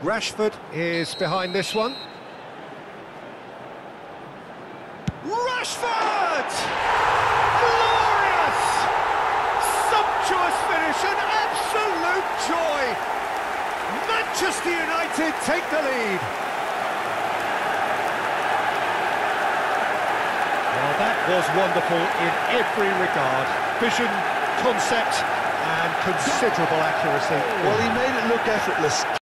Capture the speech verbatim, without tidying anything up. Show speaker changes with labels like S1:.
S1: Rashford is behind this one. Rashford! Glorious! Sumptuous finish, an absolute joy! Manchester United take the lead. Well, that was wonderful in every regard. Vision, concept, and considerable accuracy.
S2: Well, he made it look effortless.